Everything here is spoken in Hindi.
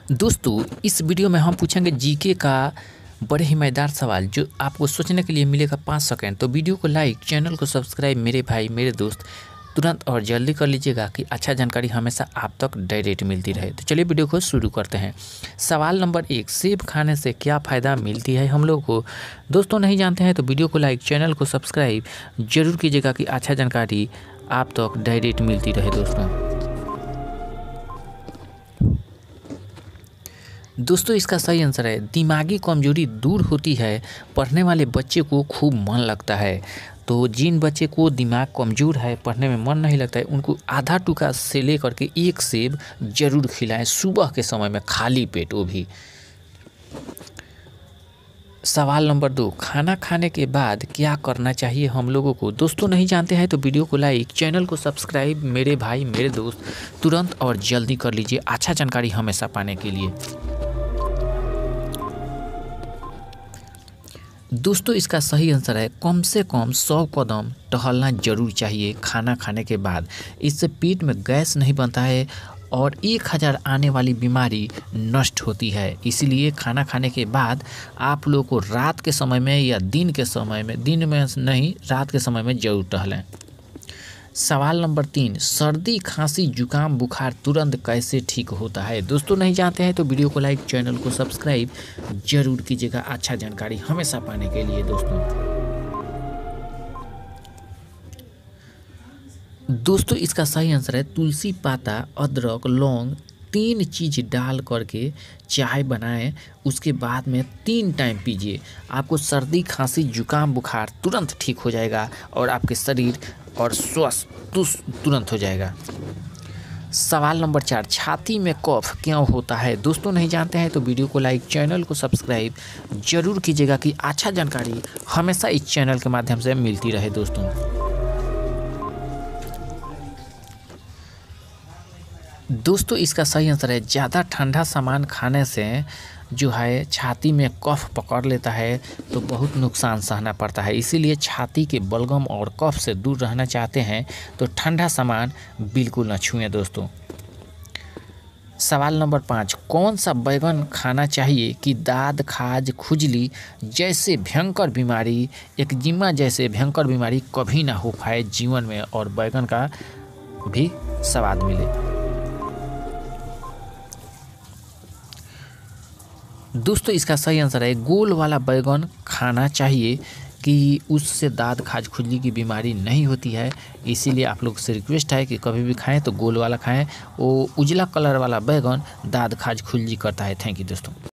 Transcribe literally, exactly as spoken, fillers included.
दोस्तों इस वीडियो में हम पूछेंगे जीके का बड़े ही मज़ेदार सवाल जो आपको सोचने के लिए मिलेगा पाँच सेकंड। तो वीडियो को लाइक, चैनल को सब्सक्राइब मेरे भाई मेरे दोस्त तुरंत और जल्दी कर लीजिएगा कि अच्छा जानकारी हमेशा आप तक डायरेक्ट मिलती रहे। तो चलिए वीडियो को शुरू करते हैं। सवाल नंबर एक, सेब खाने से क्या फ़ायदा मिलती है हम लोग को। दोस्तों नहीं जानते हैं तो वीडियो को लाइक, चैनल को सब्सक्राइब जरूर कीजिएगा कि अच्छा जानकारी आप तक डायरेक्ट मिलती रहे। दोस्तों दोस्तों इसका सही आंसर है दिमागी कमजोरी दूर होती है, पढ़ने वाले बच्चे को खूब मन लगता है। तो जिन बच्चे को दिमाग कमज़ोर है, पढ़ने में मन नहीं लगता है, उनको आधा टुकड़ा से लेकर के एक सेब जरूर खिलाएं सुबह के समय में, खाली पेट वो भी। सवाल नंबर दो, खाना खाने के बाद क्या करना चाहिए हम लोगों को। दोस्तों नहीं जानते हैं तो वीडियो को लाइक, चैनल को सब्सक्राइब मेरे भाई मेरे दोस्त तुरंत और जल्दी कर लीजिए अच्छा जानकारी हमेशा पाने के लिए। दोस्तों इसका सही आंसर है कम से कम सौ कदम टहलना जरूर चाहिए खाना खाने के बाद। इससे पेट में गैस नहीं बनता है और एक हज़ार आने वाली बीमारी नष्ट होती है। इसीलिए खाना खाने के बाद आप लोगों को रात के समय में या दिन के समय में, दिन में नहीं रात के समय में जरूर टहलें। सवाल नंबर तीन, सर्दी खांसी जुकाम बुखार तुरंत कैसे ठीक होता है। दोस्तों नहीं जानते हैं तो वीडियो को लाइक, चैनल को सब्सक्राइब जरूर कीजिएगा अच्छा जानकारी हमेशा पाने के लिए। दोस्तों दोस्तों इसका सही आंसर है तुलसी पाता, अदरक, लौंग तीन चीज़ डाल करके चाय बनाएं, उसके बाद में तीन टाइम पीजिए। आपको सर्दी खांसी जुकाम बुखार तुरंत ठीक हो जाएगा और आपके शरीर और स्वस्थ तुरंत हो जाएगा। सवाल नंबर चार, छाती में कफ क्यों होता है। दोस्तों नहीं जानते हैं तो वीडियो को लाइक, चैनल को सब्सक्राइब जरूर कीजिएगा कि अच्छा जानकारी हमेशा इस चैनल के माध्यम से मिलती रहे। दोस्तों दोस्तों इसका सही आंसर है ज़्यादा ठंडा सामान खाने से जो है छाती में कफ पकड़ लेता है तो बहुत नुकसान सहना पड़ता है। इसीलिए छाती के बलगम और कफ से दूर रहना चाहते हैं तो ठंडा सामान बिल्कुल न छुएं। दोस्तों सवाल नंबर पाँच, कौन सा बैगन खाना चाहिए कि दाद खाज खुजली जैसे भयंकर बीमारी, एक्जिमा जैसे भयंकर बीमारी कभी ना हो पाए जीवन में और बैगन का भी स्वाद मिले। दोस्तों इसका सही आंसर है गोल वाला बैगन खाना चाहिए कि उससे दाद खाज खुजली की बीमारी नहीं होती है। इसीलिए आप लोग से रिक्वेस्ट है कि कभी भी खाएं तो गोल वाला खाएं। वो उजला कलर वाला बैगन दाद खाज खुजली करता है। थैंक यू दोस्तों।